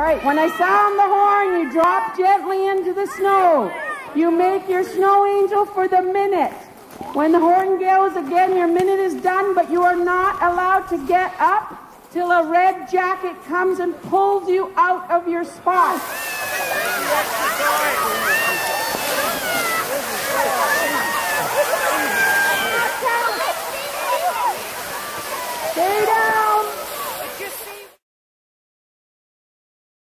right, when I sound the horn, you drop gently into the snow. You make your snow angel for the minute. When the horn goes again, your minute is done, but you are not allowed to get up till a red jacket comes and pulls you out of your spot.